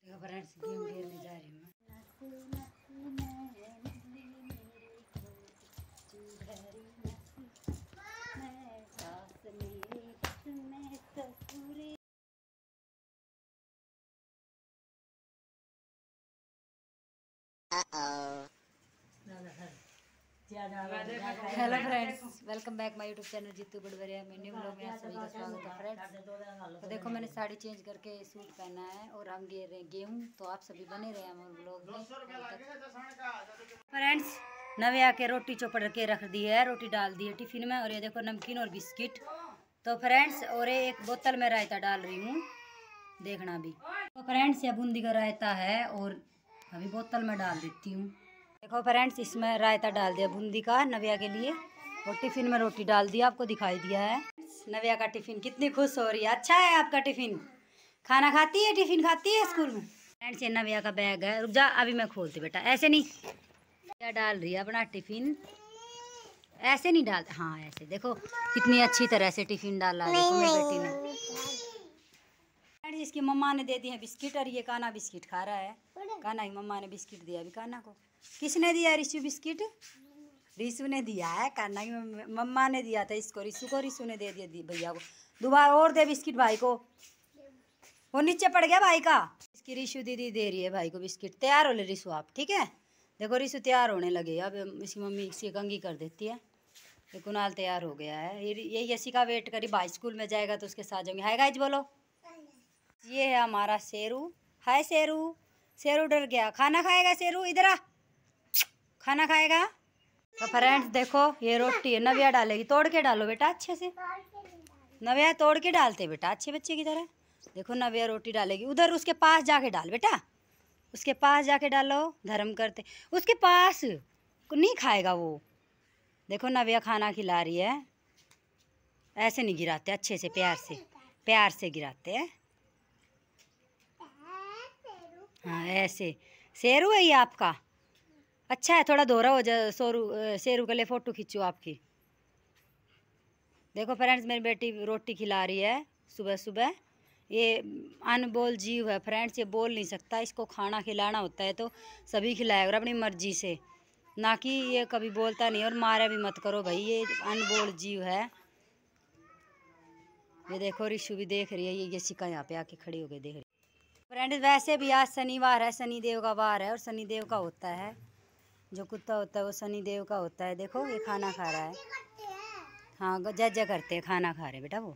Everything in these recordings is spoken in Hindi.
देखो फ्रेंड्स, गेम खेलने जा रही हूँ hello friends, welcome back my YouTube channel Jeetu Badwariya में न्यू ब्लॉग में आप सभी का स्वागत है फ्रेंड्स। तो देखो, मैंने साड़ी चेंज करके सूट पहना है और हम गे रहे गेहूँ, तो आप सभी बने रहे हमारे ब्लॉग में। फ्रेंड्स, नव्या के रोटी चौपड़ के रख दी है, रोटी डाल दी है टिफिन में, और ये देखो नमकीन और बिस्किट। तो फ्रेंड्स, और एक बोतल में रायता डाल रही हूँ, देखना भी। तो फ्रेंड्स, ये बूंदी का रायता है और अभी बोतल में डाल देती हूँ। देखो फ्रेंड्स, इसमें रायता डाल दिया बूंदी का नव्या के लिए, और टिफिन में रोटी डाल दिया, आपको दिखाई दिया है। नव्या का टिफिन कितनी खुश हो रही है। अच्छा है आपका टिफिन, खाना खाती है, टिफिन खाती है स्कूल में। फ्रेंड्स, ये नव्या का बैग है, रुक जा अभी मैं खोलती बेटा, ऐसे नहीं। क्या डाल रही है अपना टिफिन, ऐसे नहीं डाल, हाँ ऐसे। देखो कितनी अच्छी तरह से टिफिन डाला है, देखो मेरी बेटी ने। फ्रेंड्स, इसकी मम्मा ने दे दी है बिस्किट, और ये काना बिस्किट खा रहा है। काना की मम्मा ने बिस्किट दिया अभी काना को। किसने दिया रिशु बिस्किट? रिशु ने दिया है, काना की मम्मा ने दिया था इसको, रिशु को, रिशु ने दे दिया भैया को। दोबारा और दे बिस्किट भाई को, वो नीचे पड़ गया भाई का। इसकी रिशु दीदी दे रही है भाई को बिस्किट। तैयार हो ले रिशु आप, ठीक है। देखो रिशु तैयार होने लगे, अब इसकी मम्मी इसकी कंघी कर देती है। ये कुणाल तैयार हो गया है, ये यसी का वेट करी, भाई स्कूल में जाएगा तो उसके साथ जाएंगे। हाय गाइज बोलो। ये है हमारा शेरू। हाय शेरू। शेरू डर गया, खाना खाएगा शेरू, इधर आ, खाना खाएगा। तो फ्रेंड्स देखो, ये रोटी है, नव्या डालेगी, तोड़ के डालो बेटा अच्छे से। नव्या तोड़ के डालते बेटा, अच्छे बच्चे की तरह। देखो नव्या रोटी डालेगी, उधर उसके पास जाके डाल बेटा, उसके पास जाके डालो, धर्म करते उसके पास नहीं खाएगा वो। देखो नव्या खाना खिला रही है, ऐसे नहीं गिराते, अच्छे से प्यार से गिराते हैं। हाँ ऐसे। शेरू है ये आपका, अच्छा है, थोड़ा दोहरा हो जाए। शेरू के लिए फ़ोटो खींचो आपकी। देखो फ्रेंड्स, मेरी बेटी रोटी खिला रही है सुबह सुबह। ये अनबोल जीव है फ्रेंड्स, ये बोल नहीं सकता, इसको खाना खिलाना होता है तो सभी खिलाएगा और अपनी मर्जी से, ना कि ये कभी बोलता नहीं। और मारा भी मत करो भाई, ये अनबोल जीव है। ये देखो रिशु भी देख रही है, ये शिका यहाँ पे आके खड़ी हो गई देख रही है। फ्रेंड्स, वैसे भी आज शनिवार है, शनिदेव का वार है, और शनिदेव का होता है, जो कुत्ता होता है वो शनिदेव का होता है। देखो ये खाना खा रहा है, हाँ जज करते हैं, खाना खा रहे बेटा वो।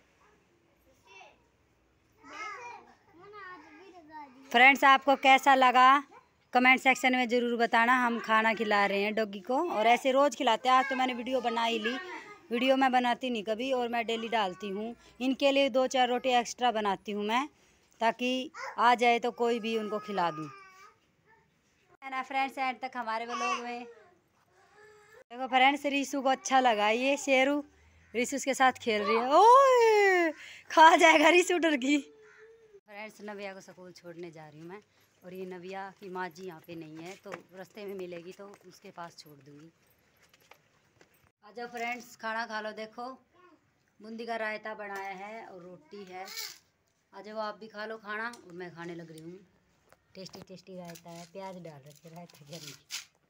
फ्रेंड्स, आपको कैसा लगा कमेंट सेक्शन में ज़रूर बताना। हम खाना खिला रहे हैं डॉगी को, और ऐसे रोज़ खिलाते हैं। आज तो मैंने वीडियो बना ही ली, वीडियो मैं बनाती नहीं कभी, और मैं डेली डालती हूँ। इनके लिए 2-4 रोटी एक्स्ट्रा बनाती हूँ मैं, ताकि आ जाए तो कोई भी उनको खिला दूँ, है ना फ्रेंड्स। एंड तक हमारे ब्लॉग में देखो फ्रेंड्स, रिशु को अच्छा लगा, ये शेरू रिशु के साथ खेल रही है। ओए खा जाएगा रिशु, डर गई। फ्रेंड्स, नव्या को स्कूल छोड़ने जा रही हूँ मैं, और ये नव्या की माँ जी यहाँ पे नहीं है, तो रास्ते में मिलेगी तो उसके पास छोड़ दूँगी। आ जाओ फ्रेंड्स, खाना खा लो। देखो बूंदी का रायता बनाया है और रोटी है, आ जाओ आप भी खा लो खाना, और मैं खाने लग रही हूँ। टेस्टी टेस्टी रायता है, प्याज डाल रखे रायते के अंदर।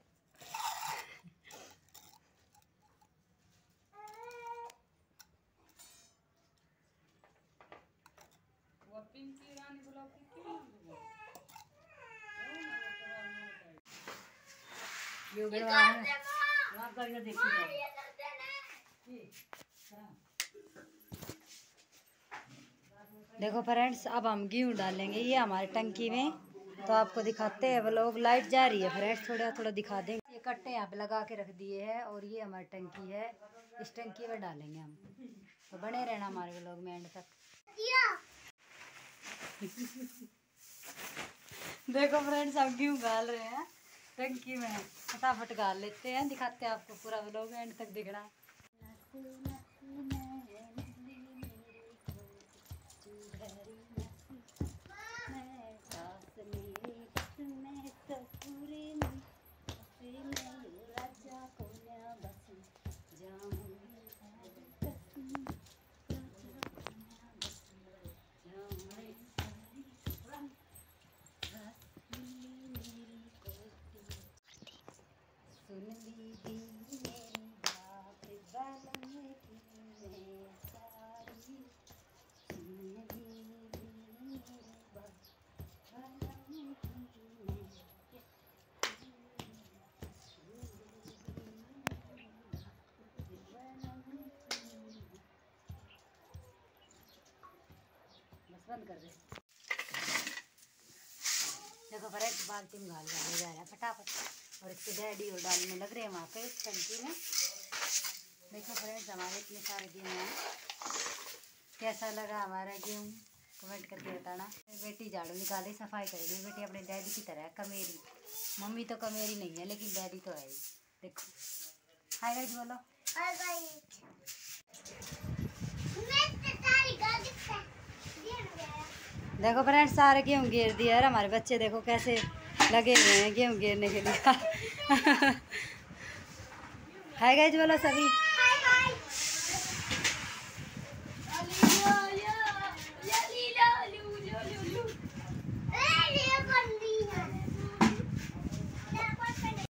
देखो फ्रेंड्स, अब हम गेहूँ डालेंगे ये हमारे टंकी में, तो आपको दिखाते हैं। वो लोग लाइट जा रही है फ्रेंड्स, थोड़ा थोड़ा दिखा देंगे। ये कट्टे यहाँ पे लगा के रख दिए हैं, और ये हमारी टंकी है, इस टंकी में डालेंगे हम। तो बने रहना हमारे लोग में एंड तक। देखो फ्रेंड्स, हम गेहूँ गाल रहे हैं टंकी में, फटाफट गाल लेते हैं, दिखाते हैं आपको पूरा व्लॉग एंड तक देखना। बंद कर दे। देखो फ्रेंड्स बाल्टी में घाल डाले जा रहा है फटाफट, और इसके डैडी और डालने लग रहे हैं वहाँ पे टंकी में। देखो फ्रेंड्स हमारे इतने सारे गेहूँ हैं, कैसा लगा हमारा गेहूँ कमेंट करके बताना। बेटी झाड़ू निकाली सफाई करेगी, बेटी अपने डैडी की तरह है कमेरी। मम्मी तो कमेरी नहीं है लेकिन डैडी तो है ही। देखो हाय गाइस बोलो। Hi guys. देखो फ्रेंड्स सारे गेहूँ घेर दिया है हमारे बच्चे, देखो कैसे लगे हुए हैं गेहूँ घेरने के लिए। हाय गाइस बोलो सभी।